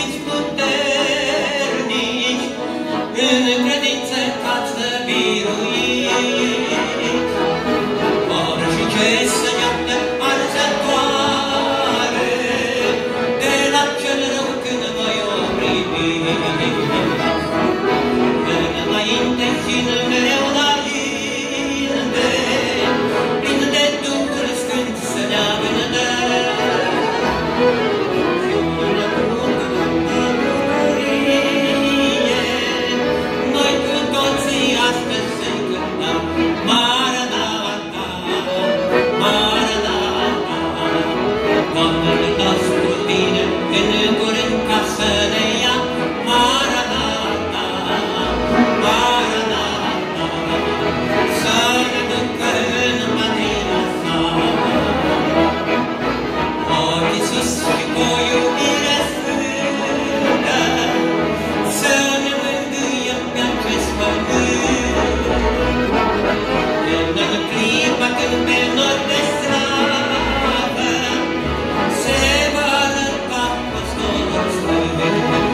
ești puternic, în credință ca-ți biruit. Orice ce să iată arzătoare, de la cel rău când voi oprivi. Înainte și mereu înainte, plin de Duhul Sfânt să ne avândă. Noi cu toții astăzi să-i cântăm Maranata, Maranata. Domnul nostru vine în curând ca să ne ia. Maranata, Maranata, să ne ducă în patria sa. O, Iisus, și cu iubire sfântă, să ne mângâiem pe acest pământ. În clipa când pe nori de slavă se va arăta păstorul sfânt.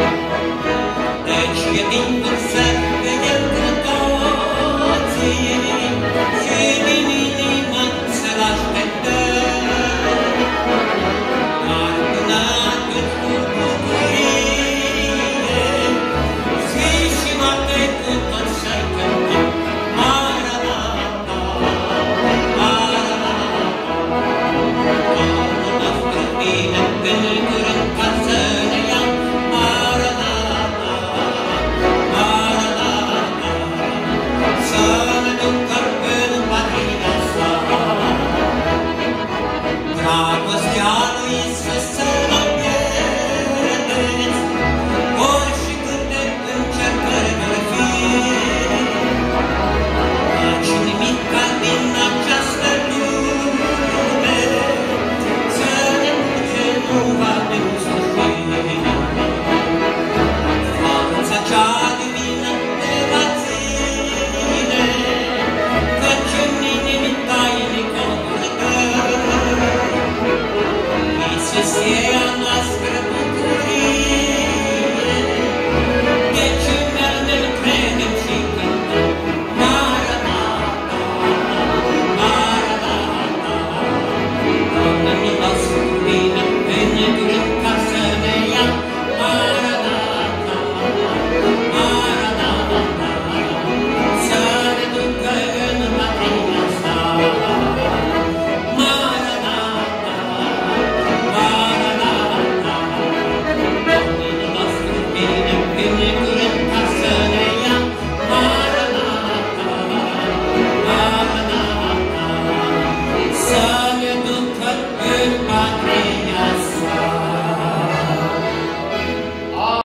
Deci e timpul să vedem cu toții și din inimă să-L așteptăm. Dar până atunci cu bucurie, zi și noapte cu toți să-i cântăm Maranata, Maranata. Domnul nostru vine în curând ca să ne ia. Maranata, Maranata, să ne ducă în patria sa. Dragostea lui Iisus să nu pierdeți, orice câte încercări vor fi. Căci nimica din această lume să ne duce nu va însuși. Forța cea divină ne va ține, căci în inimi tainic o purtăm. Iisus e a noastră bucurie, deci în El ne credem și cântăm Maranata, Maranata. Domnul nostru vine în curând ca să ne ia. Maranata, Maranata, să ne ducă în patria sa. Maranata, Maranata, Domnul nostru vine în curând ca să ne ia. Maranata, Maranata, să ne ducă în patria sa.